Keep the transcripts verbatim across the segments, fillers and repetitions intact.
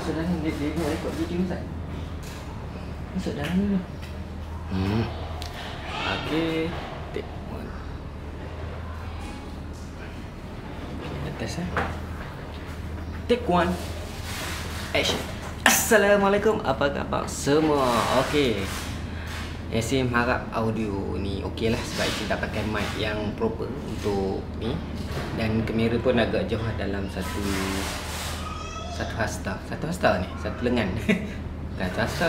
masuk dalam dia dia nak rekod video ni tak? Masuk dalam ni. Hmm. Okey, take one. Okay, atas eh. Take one. Action. Assalamualaikum, apa khabar semua? Okey. Yasin harap audio ni okey lah sebab Yasin tak pakai mic yang proper untuk ni, dan kamera pun agak jauh dalam satu satu hasta, satu hasta ni, satu lengan. Bukan satu hasta.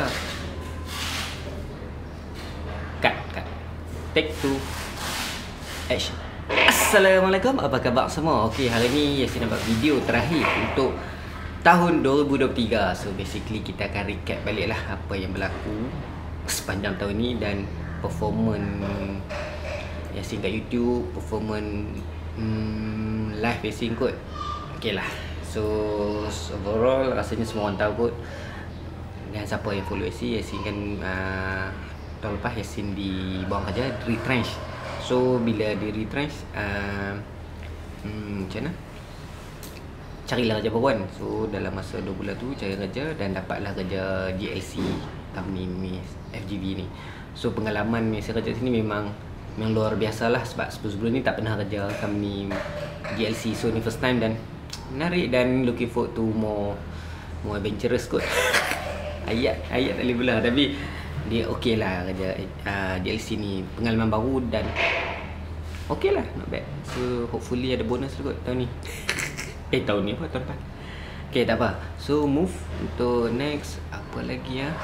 Cut, cut. Take two. Action. Assalamualaikum, apa khabar semua? Okey, hari ni Yasin nak buat video terakhir untuk tahun dua ribu dua puluh tiga. So basically kita akan recap balik lah apa yang berlaku sepanjang tahun ni dan performance Yasin kat YouTube, performance hmm, live Yasin kot. Okay lah. So overall rasanya semua orang tahu kot. Dan siapa yang follow Yasin, Yasin kan uh, tahun lepas Yasin dibuang kerja, retrench. So bila di retrench uh, hmm, macam mana? Carilah kerja baruan. So dalam masa dua bulan tu cari kerja dan dapatlah kerja G L C company ni, F G V ni. So pengalaman ni saya kerja sini memang memang luar biasa lah sebab sebelum ni tak pernah kerja company G L C. So ni first time dan menarik dan looking forward to more more adventurous kot. ayat ayat tak boleh belah tapi dia okey lah kerja uh, G L C ni, pengalaman baru dan okey lah, not bad. So hopefully ada bonus lah kot tahun ni. Eh tahun ni apa, tahun depan. Okay, tak apa. So move untuk next. Apa lagi ya?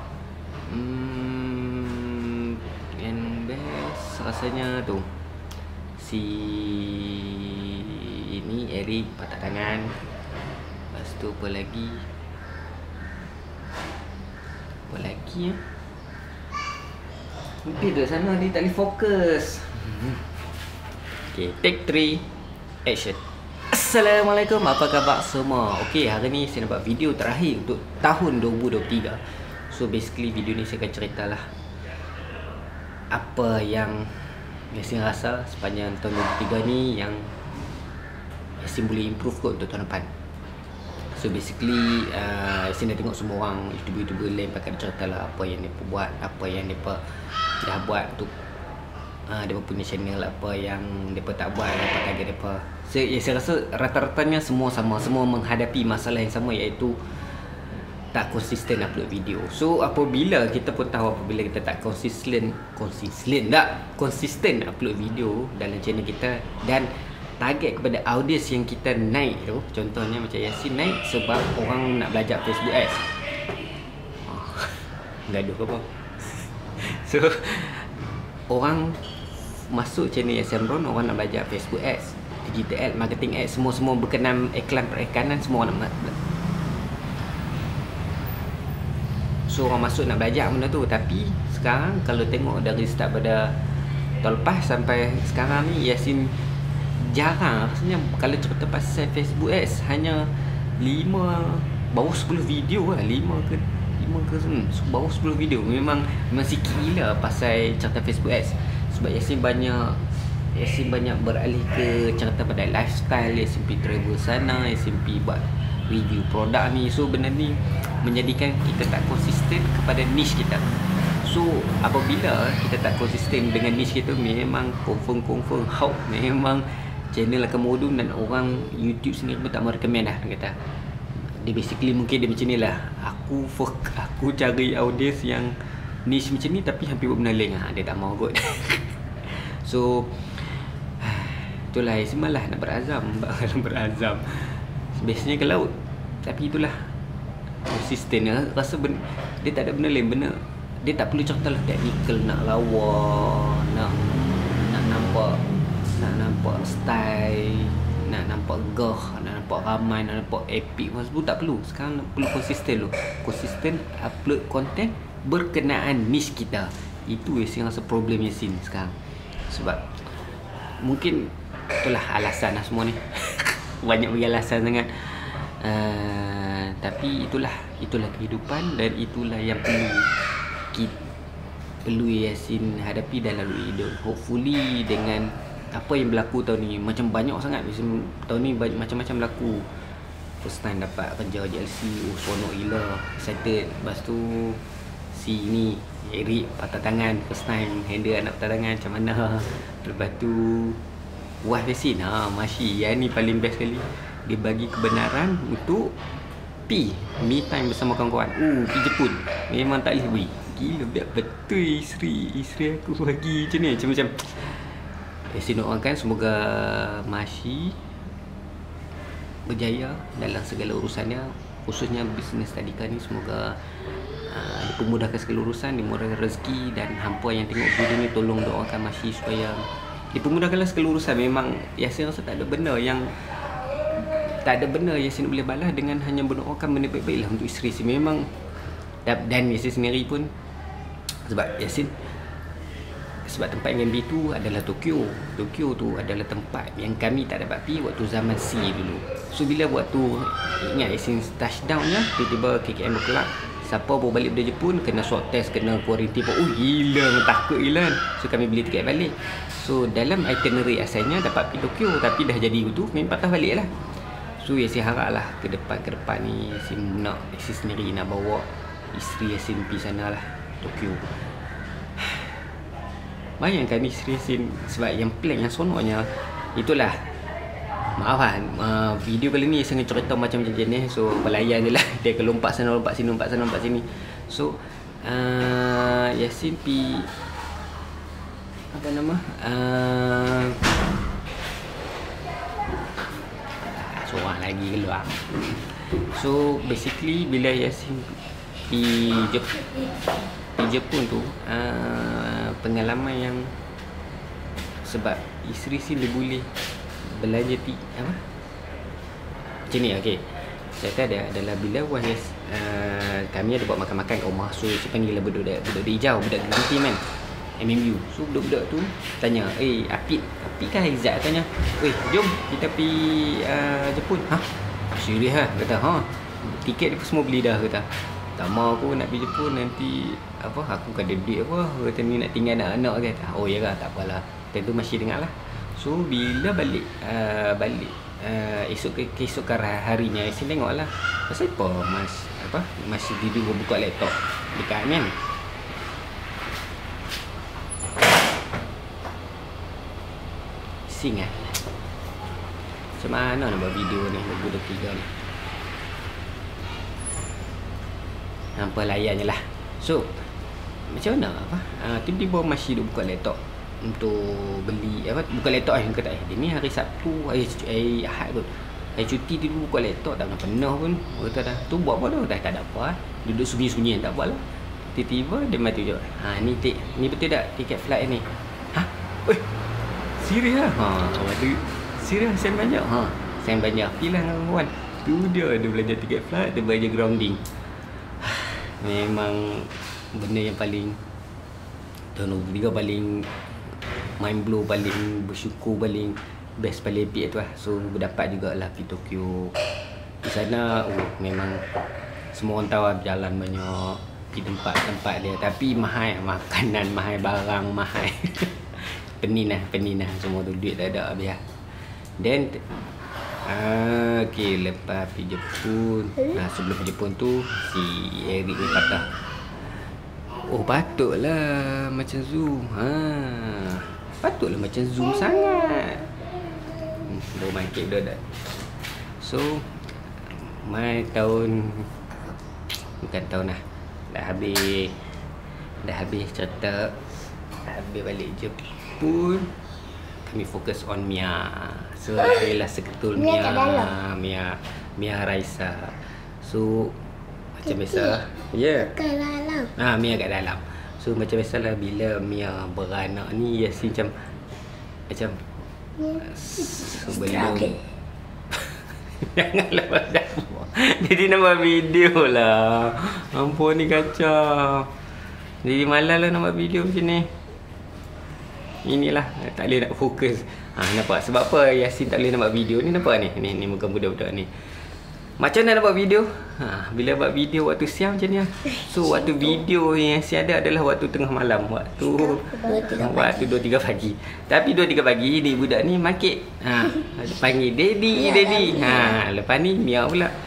Hmm, yang best rasanya tu si ini Eric patah tangan. Lepas tu apa lagi? Apa lagi ya? Mungkin dah sana dia tak boleh fokus. Okay, take three. Action. Assalamualaikum, apa khabar semua? Okey, hari ni saya nak buat video terakhir untuk tahun dua ribu dua puluh tiga. So basically video ni saya akan ceritalah apa yang Yasin rasa sepanjang tahun dua ribu dua puluh tiga ni yang Yasin boleh improve kot untuk tahun depan. So basically uh, Yasin dah tengok semua orang YouTuber-YouTuber lain pakai cerita lah apa yang mereka buat, apa yang mereka dah buat untuk uh, mereka punya channel, apa yang mereka tak buat, apa target mereka. So, ya, saya rasa rata-ratanya semua sama, semua menghadapi masalah yang sama, iaitu tak konsisten upload video. So apabila kita pun tahu apabila kita tak konsisten, konsisten tak konsisten upload video dalam channel kita dan target kepada audiens yang kita naik tu, contohnya macam Yasin naik sebab orang nak belajar Facebook Ads. Oh, gaduh ke apa? So orang masuk channel Yasin Ron, orang nak belajar Facebook Ads, digital ad, marketing ad, semua-semua berkenaan iklan perikanan, semua orang nak. So orang masuk nak belajar benda tu. Tapi sekarang kalau tengok dari start pada tahun lepas sampai sekarang ni, Yasin jarang rasanya kalau cerita pasal Facebook Ads, hanya lima baru sepuluh video lah, lima ke lima ke hmm, baru sepuluh video. Memang memang sikit gila pasal cerita Facebook Ads sebab Yasin banyak Yasin banyak beralih ke cerita pada lifestyle, Yasin pergi travel sana, Yasin pergi buat review produk ni. So benda ni menjadikan kita tak konsisten kepada niche kita. So apabila kita tak konsisten dengan niche kita, memang confirm-confirm how memang channel akan modun dan orang YouTube sendiri pun tak mau recommend dah. Dia kata dia basically mungkin dia macam ni lah, aku aku cari audience yang niche macam ni tapi hampir buat benda lain. Ha, dia tak mau kot. So itulah Yasin malah nak berazam. Nak berazam biasanya ke laut. Tapi itulah konsisten. Rasa benda, dia tak ada benda lain. Benda dia tak perlu cerita lah technical, nak lawa, Nak Nak nampak Nak nampak style, nak nampak gah, nak nampak ramai, nak nampak epic. Masa tu tak perlu. Sekarang perlu konsisten dulu. Konsisten upload konten berkenaan niche kita. Itu Yasin rasa problem Yasin sekarang. Sebab mungkin itulah alasan lah semua ni. Banyak bagi alasan sangat. uh, Tapi itulah Itulah kehidupan dan itulah yang perlu kita, perlu Yasin hadapi dan lalui hidup. Hopefully dengan apa yang berlaku tahun ni, macam banyak sangat tahun ni, banyak macam-macam berlaku. First time dapat kerja J L C. Oh, seronok gila. Excited. Lepas tu si ni Eric patah tangan. First time handle anak patah tangan macam mana. Lepas tu Wah Yasin, ha, Masih yang ni paling best sekali. Dia bagi kebenaran untuk pi me time bersama kawan-kawan. Oh, pi Jepun. Memang tak boleh beri. Gila, biar betul isteri Isteri aku bagi macam ni. Macam-macam Yasin doakan semoga Masih berjaya dalam segala urusannya, khususnya bisnes tadika ni. Semoga uh, dipermudahkan segala urusan, dimurahkan rezeki. Dan hampa yang tengok video ni tolong doakan Masih supaya dipermudahkanlah segala urusan. Memang Yasin rasa tak ada benda yang Tak ada benda Yasin boleh balas dengan hanya berdoakan benda baik-baik lah untuk isteri si. Memang dan Yasin sendiri pun, sebab Yasin sebab tempat M M B tu adalah Tokyo. Tokyo tu adalah tempat yang kami tak dapat pergi waktu zaman C dulu. So bila waktu ingat Yasin touchdown nya, tiba-tiba K K M berkelak, siapa baru balik dari Jepun kena swab test, kena quarantine. Oh gila, takut gila. So kami beli tiket balik. So dalam itinerary asalnya dapat pergi Tokyo, tapi dah jadi tu kami patah balik lah. So Yasin harap lah ke depan ke depan ni Yasin nak Yasin sendiri nak bawa isteri Yasin pergi sana lah, Tokyo. Bayangkan isteri Yasin, sebab yang plan yang seronoknya itulah. Maaf lah, uh, video kali ni Yasin cerita macam-macam jenis. So pelayan je lah. Dia ke lompat sana, lompat sini, lompat sana, lompat sini. So uh, Yasin pi apa nama uh, seorang lagi keluar. So basically bila Yasin di Jepun, di Jepun tu uh, pengalaman yang, sebab isteri si dia boleh belanja ti apa macam ni. Okay, saya ada adalah bila Wahis uh, kami ada buat makan-makan kat rumah. So saya panggil lah budak-budak budak hijau, budak ganti man M M U. So budak-budak tu tanya, eh Apit Apit kan Izzat tanya, weh jom kita pergi uh, Jepun. Ha? Serius lah? Kata ha, tiket dia semua beli dah. Kata tak mau aku nak pergi Jepun, nanti apa aku kan ada duit apa, kata ni nak tinggal anak-anak. Kata oh ya lah, tak apalah. Tentu masih dengar lah. So bila balik uh, balik uh, esok ke keesokan harinya saya tengok lah, pasal apa mas apa masih tidur buka laptop dekat kan. Sing ah. Macam mana nak buat video ni budak tiga ni. Nampak layan je lah. So macam mana apa uh, tiba-tiba masih duk buka laptop untuk beli apa, buka laptop eh kata eh dia ni hari Sabtu, hari, hari Ahad kot, hari cuti dia buka laptop, tak pernah penuh pun. Kata dah tu buat apa dah, dah tak ada apa, duduk sunyi-sunyi tak buat lah. Tiba-tiba dia mati je. Ha ni tik ni betul tak tiket flight ni? Ha? Oi. Serius lah? Ha, ada serius sen banyak. Ha, sen banyak. Pilah dengan kawan. Tu dia ada belanja tiket flight, dia belanja grounding. Memang benda yang paling tahun dua ribu tiga paling mind blow, paling bersyukur, paling best, paling epic tu lah. So berdapat jugalah pergi Tokyo. Di sana oh, memang semua orang tahu lah, berjalan banyak, pergi tempat-tempat dia, tapi mahal makanan, mahal barang, mahal. Penin lah, penin lah semua tu, duit tak ada habis lah. Then uh, okay, lepas pergi Jepun, nah, sebelum pergi Jepun tu si Eric ni patah. Oh patutlah macam Zoom. Ha, patutlah macam Zoom sangat. Hmm, baru main cake dah dah. So mai tahun bukan tahun lah, dah habis dah habis cerita, dah habis balik Jepun, kami fokus on Mia. So alhamdulillah seketul Mia, Mia, Mia Raisa. So macam biasa, ya. Kat dalam. Ah, Mia kat dalam. So macam biasalah bila Mia beranak ni Yasin macam macam sebelum janganlah pasal. Jadi nama video lah. Ampun ni kacau. Jadi malas lah nak buat video macam ni. Inilah tak boleh nak fokus. Ha, nampak sebab apa Yasin tak boleh nak buat video ni, nampak ni. Ni ni muka budak-budak ni. Macam mana nak buat video? Ha, bila buat video waktu siang macam ni lah. So waktu video yang Yasin ada adalah waktu tengah malam, waktu waktu dua tiga pagi. Tapi dua tiga pagi ni budak ni makik. Ha, panggil daddy, daddy. Ha, lepas ni Mia pula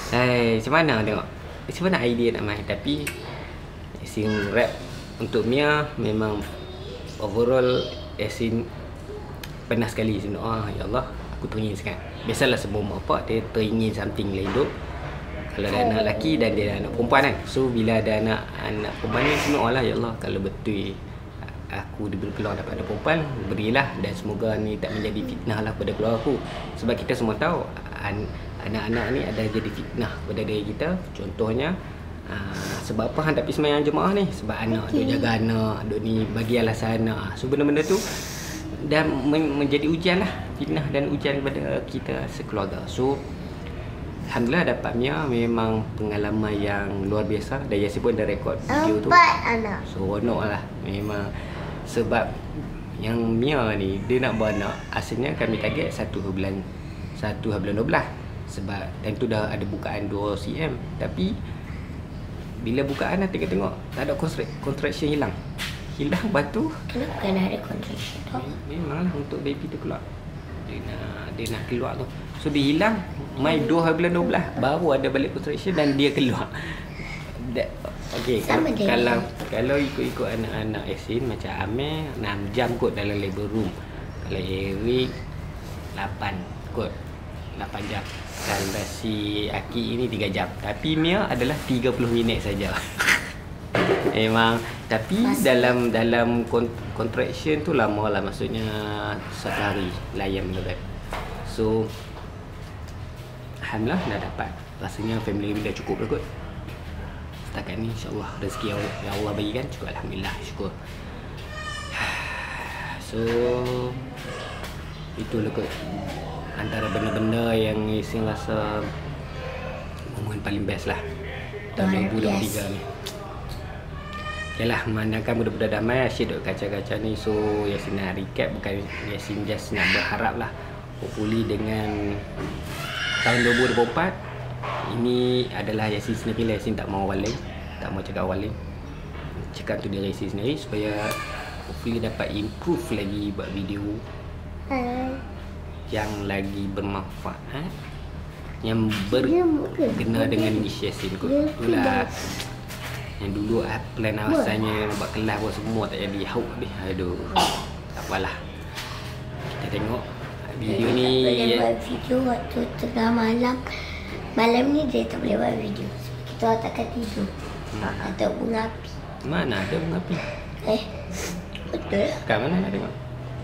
Eh, macam mana tengok. Macam mana idea nak main. Tapi Yasin rap untuk Mia memang overall Yasin pernah sekali Yasin doa, ya Allah, aku teringin sekarang. Biasalah semua mak bapak dia teringin something dalam hidup. Kalau ada anak lelaki dan dia ada anak perempuan kan. So bila ada anak anak perempuan ni semua lah, ya Allah, kalau betul aku diberi peluang dapat anak perempuan, berilah, dan semoga ni tak menjadi fitnah lah pada keluarga aku. Sebab kita semua tahu an, anak-anak ni ada jadi fitnah pada diri kita. Contohnya uh, sebab apa hang tak pergi sembahyang jemaah ni? Sebab anak okay. Duk jaga anak, duk ni bagi alasan anak. So benda-benda tu dan men- menjadi ujian lah, fitnah dan ujian kepada kita sekeluarga. So alhamdulillah dapat Mia memang pengalaman yang luar biasa. Dan Yasin pun dah rekod video tu. Empat anak. Seronok lah memang. Sebab yang Mia ni dia nak beranak, asalnya kami target satu bulan satu bulan dua belas. Sebab time tu dah ada bukaan dua sentimeter. Tapi bila bukaan dah tengok-tengok tak ada contraction hilang. Hilang batu. Kenapa kena ada contraction tu? Memanglah untuk baby tu keluar. Dia nak dia nak keluar tu. So dia hilang mai dua bulan dua belas baru ada balik contraction dan dia keluar. That, okay, kalau, kalau kalau ikut-ikut anak-anak Yasin macam Amir enam jam kot dalam labor room. Kalau Eric lapan kot. lapan jam. Kalau si Aki ini tiga jam. Tapi Mia adalah tiga puluh minit saja. Memang tapi Mas. dalam dalam contraction tu lama lah, maksudnya satu hari layan benda kan. So alhamdulillah dah dapat. Rasanya family dah cukup dah kot. Setakat ni insya-Allah rezeki yang Allah bagikan cukup, alhamdulillah, syukur. So itulah kot antara benda-benda yang Yasin rasa momen paling best lah tahun dua ribu dua puluh tiga ni. Yalah, memandangkan budak-budak damai asyik duk kaca-kaca ni. So Yasin nak recap, bukan Yasin just nak berharap lah, hopefully dengan tahun dua ribu dua puluh empat ini adalah Yasin sendiri lah. Yasin tak mau waling, tak mau cakap waling, cakap tu diri Yasin sendiri supaya hopefully dapat improve lagi buat video uh. yang lagi bermanfaat, yang berkena dengan niche Yasin kot. Itulah yang dulu plan awasannya buat kelas pun semua tak jadi. Hauk habis. Aduh, tak apalah, kita tengok video ni. Boleh buat video waktu tengah malam. Malam ni dia tak boleh buat video. Kita takkan tidur. Hmm. Atau bunga api. Mana ada bunga api? Eh, betul. Kat mana nak tengok?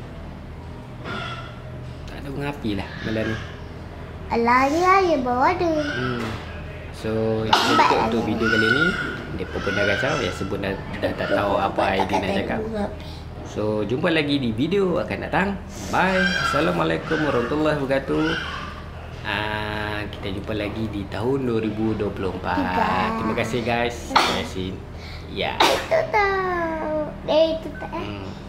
Tak ada bunga api lah malam ni. Alah, ya, ya bawa ada. Hmm. So, untuk, untuk video kali ni dia pun dah kacau. Ya sebut dah, dah tak tahu apa idea nak cakap. So, jumpa lagi di video akan datang. Bye. Assalamualaikum warahmatullahi wabarakatuh. Uh, kita jumpa lagi di tahun dua ribu dua puluh empat. Terima kasih guys. Terima kasih. Ya. Itu tahu. Eh, itu tak. Hmm.